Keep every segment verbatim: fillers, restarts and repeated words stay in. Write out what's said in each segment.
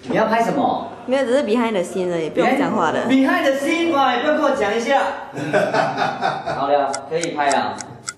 你要拍什么？ 没有，只是 behind the scene 而已，不用讲话的。 behind the scene 嘛，也不用跟我讲一下。好了，可以拍了。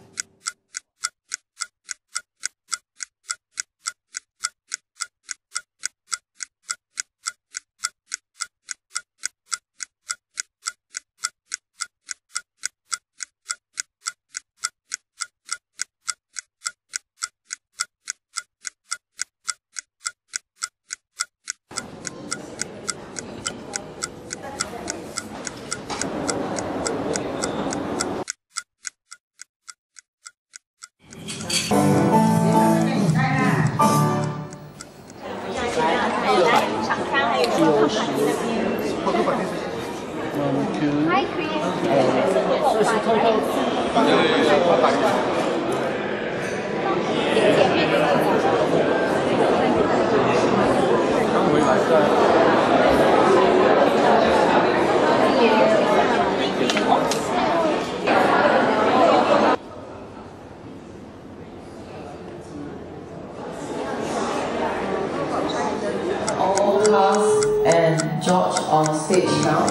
Hi Chris， 这是偷偷。刚回来的。 All cast and George on stage now.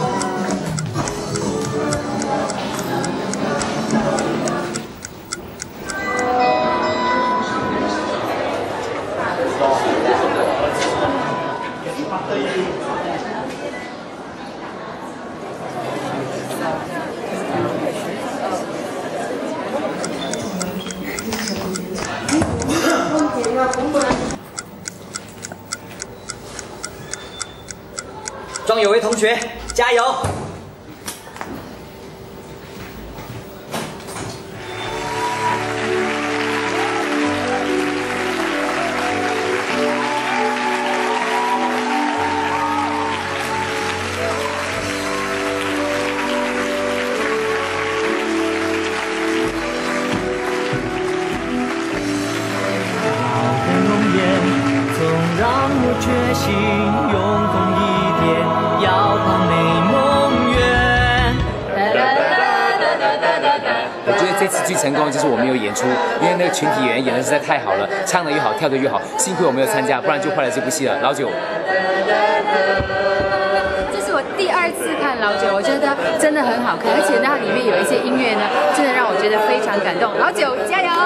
All 庄有为同学，加油！ 的容颜，总让我决心用功一点。 要把美梦圆。 我觉得这次最成功就是我们有演出，因为那个群体演员演的实在太好了，唱的越好，跳的越好，幸亏我没有参加，不然就坏了这部戏了。老九， 这是我第二次看老九，我觉得真的很好看，而且它里面有一些音乐呢，真的让我觉得非常感动。老九加油！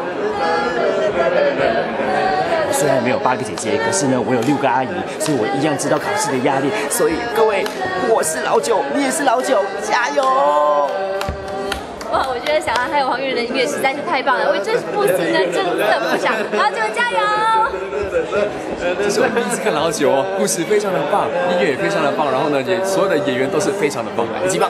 虽然没有八个姐姐，可是呢，我有六个阿姨，所以我一样知道考试的压力。所以各位，我是老九，你也是老九，加油！ 哇，我觉得小安还有黄韵仁的音乐实在是太棒了，为这部戏呢增色不少。老九加油！ 这是我第一次看老九哦，故事非常的棒，音乐也非常的棒，然后呢，也所有的演员都是非常的棒，很极棒。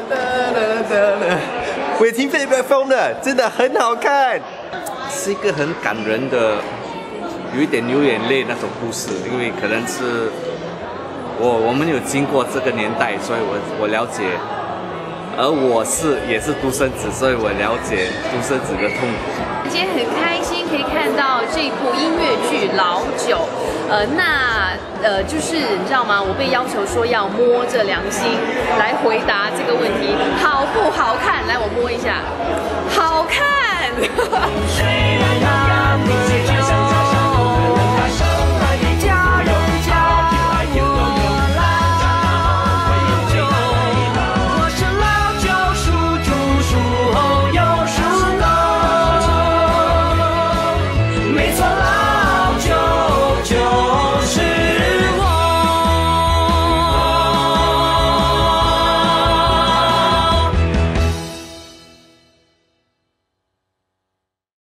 我也听贝贝风的，真的很好看，是一个很感人的。 有一点流眼泪那种故事，因为可能是我我们有经过这个年代，所以我我了解，而我是也是独生子，所以我了解独生子的痛苦。 今天很开心可以看到这部音乐剧《老九》，呃，那呃就是你知道吗？我被要求说要摸着良心来回答这个问题，好不好看？来，我摸一下，好看。